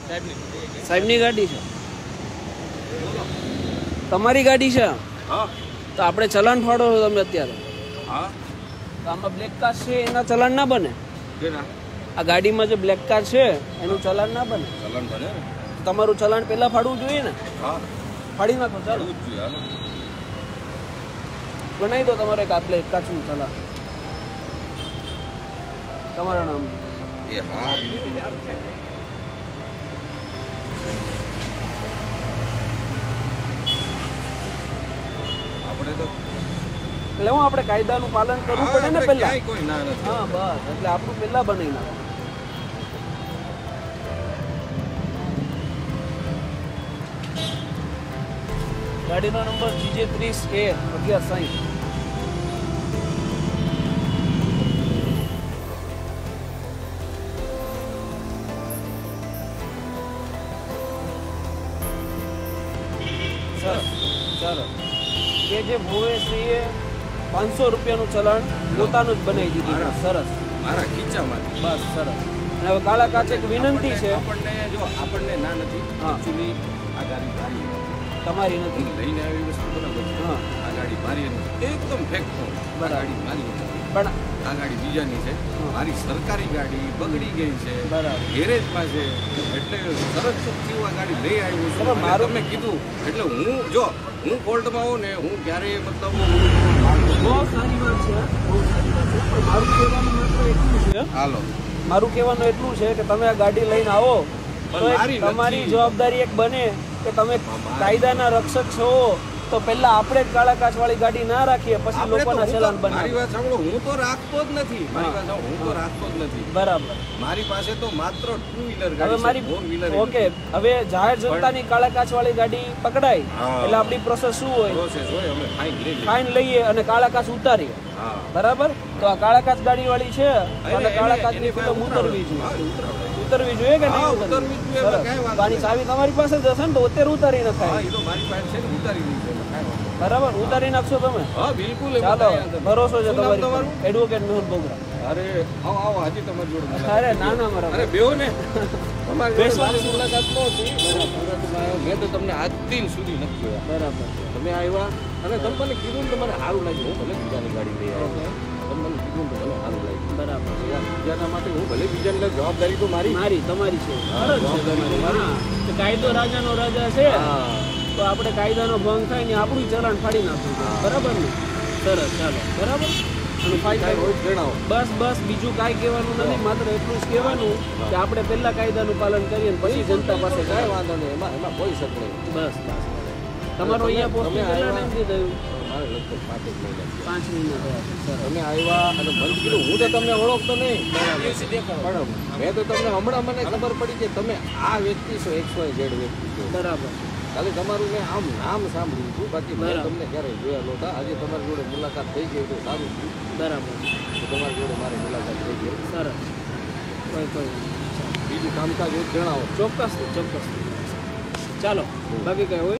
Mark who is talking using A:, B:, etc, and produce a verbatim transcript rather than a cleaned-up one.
A: સાહેબની ગાડી છે, તમારી ગાડી છે?
B: હા.
A: તો આપણે ચલાન ફાડો છો તમે અત્યારે?
B: હા.
A: તો આમાં બ્લેક કાર છે એના ચલાન ના બને?
B: કેના?
A: આ ગાડીમાં જે બ્લેક કાર છે એનું ચલાન ના બને?
B: ચલાન બને.
A: તમારું ચલાન પહેલા ફાડવું જોઈએ ને?
B: હા.
A: ફાડી નાખો, ચાલો બનાવી દો તમારે એક બ્લેક કાચનું ચલાન તમારા નામ.
B: એ હા. આપણે તો
A: એટલે હું આપણે કાયદાનું પાલન કરવું પડે ને પહેલા.
B: કોઈ ના નથી.
A: હા બસ, એટલે આપણું પહેલા બનાવી નાખો. ગાડીનો નંબર જીજે ત્રીસ એ અગિયાર સાહીઠ. ચાલો કે જે ભુવેશ્રીએ પાંચસો રૂપિયાનું ચલાણ પોતાનું જ બનાવી દીધું. સરસ,
B: મારા ખીચામાંથી.
A: બસ સરસ. અને હવે કાળા કાચ એક વિનંતી છે,
B: આપણને જો આપણને ના નથી એકચ્યુઅલી આ ગાડી ભારી
A: તમારી નથી
B: લઈને આવી વસ્તુ બરાબર છે.
A: હા,
B: આ ગાડી મારી નથી, એકદમ ફેક્ટ
A: બરાબર.
B: ગાડી મારી નથી,
A: પણ
B: આ ગાડી બીજાની છે. મારી સરકારી ગાડી બગડી ગઈ છે,
A: બરાબર
B: ગેરેજમાં છે, એટલે સરસ ચોખ્ખી આ ગાડી લઈ આવ્યો છું.
A: બરાબર, મારું
B: તમે કીધું એટલે હું જો હું કોર્ટમાં આવું ને હું ક્યારેય મતલબ
A: બહુ સારી વાત છે, બહુ સારી વાત છે. પણ મારું કહેવાનું માત્ર એટલું છે,
B: હાલો
A: મારું કહેવાનું એટલું છે કે તમે આ ગાડી લઈને આવો તો એક
B: મારી
A: તમારી
B: નથી.
A: જવાબદારી એક બને કે તમે કાયદાના રક્ષક છો, તો પહેલા આપણે જ કાળા કાચ વાળી ગાડી ના રાખીએ, પછી
B: આપણે તો
A: લોકોના
B: હું તો-
A: ચલાન
B: મારી
A: બનાવીએ.
B: વાત સાંભળો, હું તો રાખતો જ નથી. મારી વાત સાંભળો, હું તો રાખતો જ નથી.
A: બરાબર.
B: મારી પાસે તો માત્ર ટુ વ્હીલર
A: હવે
B: ગાડી છે,
A: મારી
B: ફોર વ્હીલર
A: ઓકે, હવે જાહેર જનતાની કાળા કાચ વાળી ગાડી પકડાય
B: હા.
A: એટલે આપણી પ્રોસેસ શું હોય?
B: પ્રોસેસ હોય, અમે ફાઇન લઈ લઈએ.
A: ફાઇન લઈએ અને કાળા કાચ ઉતારીએ.
B: હા.
A: બરાબર. તો આ કાળા કાચ ગાડી વાળી છે અને કાળા કાચની
B: એની પાસે
A: ફિલ્મ ઉતરવી
B: હા,
A: જોઈએ,
B: ઉતરાવડાય.
A: ઉતરવી જોઈએ કે
B: હા,
A: નહીં
B: ઉતરવી જ જોઈએ,
A: સરસ.
B: કાંઈ વાંધો
A: તો આની ચાવી તમારી પાસે જ હશે ને, તો અત્યારે ઉતારી
B: હા,
A: નખાય.
B: એ તો મારી પાસે છે ને, ઉતારી દીધી છે, કાંઈ વાંધો નહીં.
A: બરાબર, ઉતારી નાખશો તમે?
B: હા, બિલકુલ એમાં
A: ચાલો,
B: કાંઈ વાંધો નહીં.
A: ભરોસો છે
B: શું નામ
A: તમારી
B: તમારું?
A: એડવોકેટ મેહુલ બોગરા.
B: અરે આવો આવો, હાજી તમારી જોડે મુલાકાત
A: અરે
B: થઈ.
A: ના ના મારા
B: અરે બેહો ને, તમારી જોડે
A: બેસવાનું.
B: મારી મુલાકાત નહોતી. સુરતમાં આવ્યો. મેં તો તમને આજ દિન સુધી નથી જોયા.
A: બરાબર.
B: તમે આવ્યા અને તમે મને કીધું ને, તમને સારું લાગ્યું. હું ભલે બીજાની ગાડી લઈ આવ્યો, તમે મને કીધું ને, મને સારું લાગ્યું.
A: બરાબર.
B: યાર, બીજાના માટે હું ભલે બીજાને લઈ, જવાબદારી તો મારી.
A: મારી તમારી છે.
B: હા,
A: ફરજ છે
B: જવાબદારી
A: તમારી.
B: મારી.
A: હા. તો કાયદો રાજાનો રાજા છે,
B: હા.
A: તો આપણે કાયદાનો ભંગ થાય ને આપણું ચલાણ ફાડી નાખવું.
B: હા.
A: બરાબર ને? સરસ, ચાલો. બરાબર. અને ફાઇન
B: કાંઈ હોય તો જણાવો.
A: બસ બસ બીજું કાંઈ કહેવાનું નથી, માત્ર એટલું જ કહેવાનું કે આપણે પહેલા કાયદાનું પાલન કરીએ ને પછી જનતા પાસે
B: કાંઈ
A: જાય.
B: વાંધો નહીં, એમાં એમાં કોઈ શક નહીં.
A: બસ બસ. તમારો
B: તમે-
A: અહીંયા પોસ્ટ
B: તમે
A: કેટલા
B: આવ્યા?
A: ટાઈમથી થયું?
B: મારે લગભગ પાંચ જ મહિના થયા.
A: પાંચ મહિના થયા છે. સરસ.
B: તમે આવ્યા અને મને કીધું, હું તો તમને ઓળખતો નહીં. પણ મેં તો તમને હમણાં મને ખબર પડી કે તમે આ વ્યક્તિ છો, એક્સ વાય ઝેડ વ્યક્તિ છો.
A: બરાબર.
B: ખાલી તમારું મેં આમ નામ સાંભળ્યું હતું, બાકી મેં
A: બરાબર.
B: તમને ક્યારેય જોયા નહોતા. આજે તમારી જોડે મુલાકાત થઈ ગઈ તો સારું થયું.
A: બરાબર.
B: તો તમારી જોડે મારી મુલાકાત થઈ ગઈ.
A: સરસ. કોઈ કોઈ
B: બીજું કામકાજ હોય તો જણાવો.
A: ચોક્કસ ચોક્કસ. ચાલો, બાકી કઈ હોય?